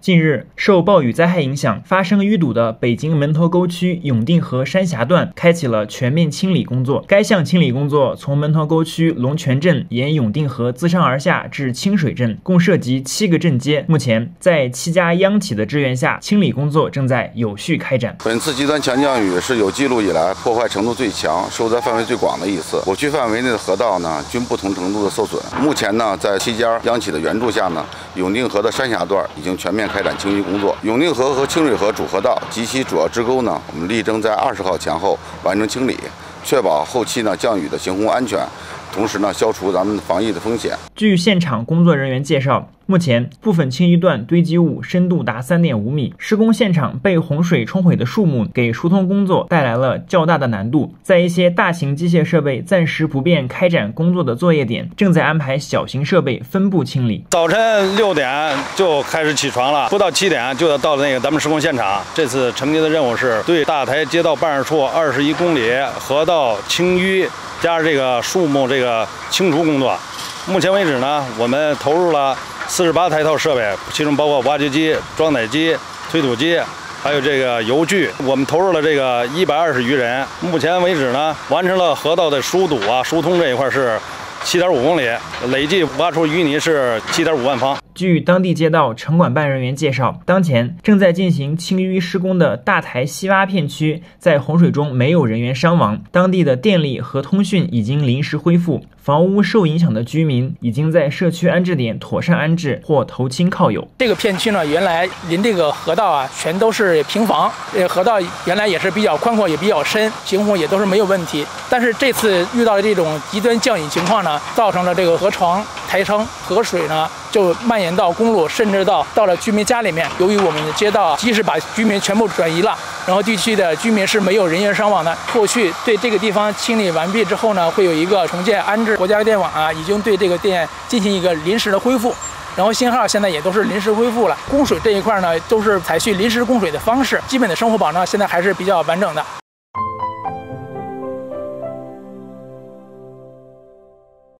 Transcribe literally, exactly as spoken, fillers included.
近日，受暴雨灾害影响，发生淤堵的北京门头沟区永定河山峡段开启了全面清理工作。该项清理工作从门头沟区龙泉镇沿永定河自上而下至清水镇，共涉及七个镇街。目前，在七家央企的支援下，清理工作正在有序开展。 本次极端强降雨是有记录以来破坏程度最强、受灾范围最广的一次。我区范围内的河道呢，均不同程度的受损。目前呢，在七家央企的援助下呢，永定河的山峡段已经全面开展清淤工作。永定河和清水河主河道及其主要支沟呢，我们力争在二十号前后完成清理，确保后期呢降雨的行洪安全，同时呢消除咱们防疫的风险。 据现场工作人员介绍，目前部分清淤段堆积物深度达 三点五米，施工现场被洪水冲毁的树木给疏通工作带来了较大的难度。在一些大型机械设备暂时不便开展工作的作业点，正在安排小型设备分布清理。 早晨六点就开始起床了，不到七点就要到那个咱们施工现场。这次承接的任务是对大台街道办事处二十一公里河道清淤加上这个树木这个清除工作。目前为止呢，我们投入了四十八台套设备，其中包括挖掘机、装载机、推土机，还有这个油锯。我们投入了这个一百二十余人。目前为止呢，完成了河道的疏堵啊、疏通这一块是七点五公里，累计挖出淤泥是七点五万方。 据当地街道城管办人员介绍，当前正在进行清淤施工的大台西洼片区，在洪水中没有人员伤亡，当地的电力和通讯已经临时恢复，房屋受影响的居民已经在社区安置点妥善安置或投亲靠友。 这个片区呢，原来临这个河道啊，全都是平房，这个河道原来也是比较宽阔，也比较深，行洪也都是没有问题。但是这次遇到的这种极端降雨情况呢，造成了这个河床、台撑、河水呢就蔓延到公路，甚至到到了居民家里面。由于我们的街道及时把居民全部转移了，然后地区的居民是没有人员伤亡的。后续对这个地方清理完毕之后呢，会有一个重建安置。国家电网啊，已经对这个电进行一个临时的恢复，然后信号现在也都是临时恢复了。供水这一块呢，都是采取临时供水的方式，基本的生活保障现在还是比较完整的。